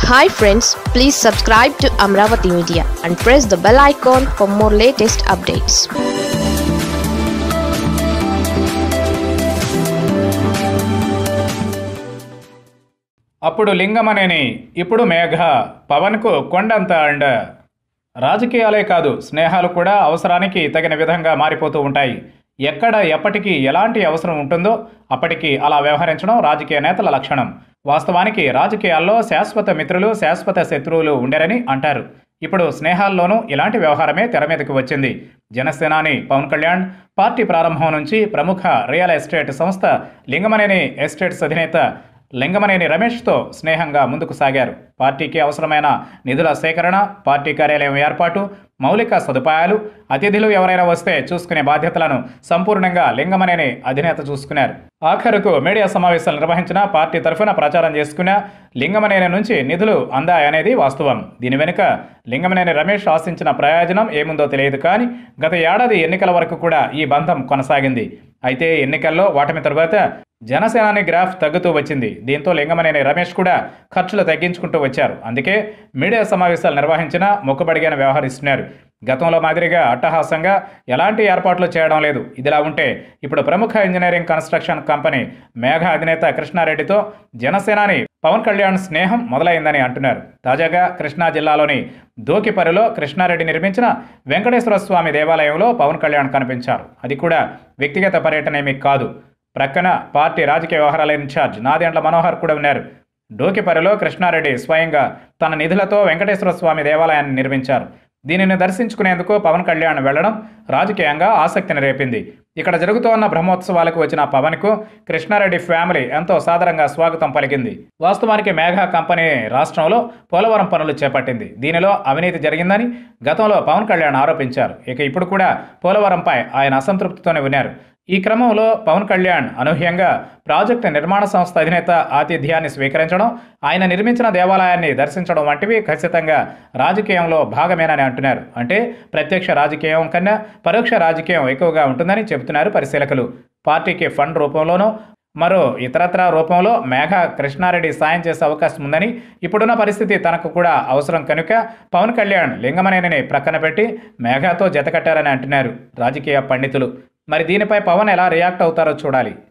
Hi friends, please subscribe to Amaravathi Media and press the bell icon for more latest updates. అప్పుడు లింగమనేని, ఇప్పుడు మేఘ, పవన్కు కొండంత అండ. రాజకీయాలే కాదు, స్నేహాలు కూడా అవసరానికి తగిన విధంగా మారిపోతూ ఉంటాయి. ఎక్కడ ఎప్పటికీ ఎలాంటి అవసరం ఉంటుందో అప్పటికి అలా వ్యవహరించడం రాజకీయ నేతల లక్షణం. వాస్తవానికి రాజకీయాల్లో శాశ్వత మిత్రులు, శాశ్వత శత్రువులు ఉండరని అంటారు. ఇప్పుడు స్నేహాల్లోనూ ఇలాంటి వ్యవహారమే తెర మీదకి వచ్చింది. జనసేనాని పవన్ కళ్యాణ్ పార్టీ ప్రారంభం నుంచి ప్రముఖ రియల్ ఎస్టేట్ సంస్థ లింగమనేని ఎస్టేట్స్ అధినేత లింగమనేని రమేష్తో స్నేహంగా ముందుకు సాగారు. పార్టీకి అవసరమైన నిధుల సేకరణ, పార్టీ కార్యాలయం ఏర్పాటు, మౌలిక సదుపాయాలు, అతిథులు ఎవరైనా వస్తే చూసుకునే బాధ్యతలను సంపూర్ణంగా లింగమనేని అధినేత చూసుకున్నారు. ఆఖరుకు మీడియా సమావేశాలు నిర్వహించిన, పార్టీ తరఫున ప్రచారం చేసుకున్న లింగమనేని నుంచి నిధులు అందాయనేది వాస్తవం. దీని వెనుక లింగమనేని రమేష్ ఆశించిన ప్రయోజనం ఏముందో తెలియదు. కానీ గత ఏడాది ఎన్నికల వరకు కూడా ఈ బంధం కొనసాగింది. అయితే ఎన్నికల్లో ఓటమి తరువాత జనసేనాని గ్రాఫ్ తగ్గుతూ వచ్చింది. దీంతో లింగమనేని రమేష్ కూడా ఖర్చులు తగ్గించుకుంటూ వచ్చారు. అందుకే మీడియా సమావేశాలు నిర్వహించినా మొక్కుబడిగానే వ్యవహరిస్తున్నారు. గతంలో మాదిరిగా అట్టహాసంగా ఎలాంటి ఏర్పాట్లు చేయడం లేదు. ఇదిలా ఉంటే ఇప్పుడు ప్రముఖ ఇంజనీరింగ్ కన్స్ట్రక్షన్ కంపెనీ మేఘ అధినేత కృష్ణారెడ్డితో జనసేనాని పవన్ కళ్యాణ్ స్నేహం మొదలైందని అంటున్నారు. తాజాగా కృష్ణా జిల్లాలోని దోకిపరిలో కృష్ణారెడ్డి నిర్మించిన వెంకటేశ్వర స్వామి దేవాలయంలో పవన్ కళ్యాణ్ కనిపించారు. అది కూడా వ్యక్తిగత పర్యటన ఏమీ కాదు. ప్రక్కన పార్టీ రాజకీయ వ్యవహారాల ఇన్ఛార్జ్ నాదెండ్ల మనోహర్ కూడా ఉన్నారు. డోకిపరిలో కృష్ణారెడ్డి స్వయంగా తన నిధులతో వెంకటేశ్వర స్వామి దేవాలయాన్ని నిర్మించారు. దీనిని దర్శించుకునేందుకు పవన్ కళ్యాణ్ వెళ్లడం రాజకీయంగా ఆసక్తిని రేపింది. ఇక్కడ జరుగుతోన్న బ్రహ్మోత్సవాలకు వచ్చిన పవన్కు కృష్ణారెడ్డి ఫ్యామిలీ ఎంతో సాదరంగా స్వాగతం పలికింది. వాస్తవానికి మేఘ కంపెనీ రాష్ట్రంలో పోలవరం పనులు చేపట్టింది. దీనిలో అవినీతి జరిగిందని గతంలో పవన్ కళ్యాణ్ ఆరోపించారు. ఇక ఇప్పుడు కూడా పోలవరంపై ఆయన అసంతృప్తితోనే ఉన్నారు. ఈ క్రమంలో పవన్ కళ్యాణ్ అనూహ్యంగా ప్రాజెక్టు నిర్మాణ సంస్థ అధినేత ఆతిథ్యాన్ని స్వీకరించడం, ఆయన నిర్మించిన దేవాలయాన్ని దర్శించడం వంటివి ఖచ్చితంగా రాజకీయంలో భాగమేనని అంటున్నారు. అంటే ప్రత్యక్ష రాజకీయం కన్నా పరోక్ష రాజకీయం ఎక్కువగా ఉంటుందని చెబుతున్నారు పరిశీలకులు. పార్టీకి ఫండ్ రూపంలోనో మరో ఇతరత్ర రూపంలో మేఘ కృష్ణారెడ్డి సాయం చేసే అవకాశం ఉందని, ఇప్పుడున్న పరిస్థితి తనకు కూడా అవసరం కనుక పవన్ కళ్యాణ్ లింగమనేనిని ప్రక్కన పెట్టి మేఘతో జతకట్టారని అంటున్నారు రాజకీయ పండితులు. మరి దీనిపై పవన్ ఎలా రియాక్ట్ అవుతారో చూడాలి.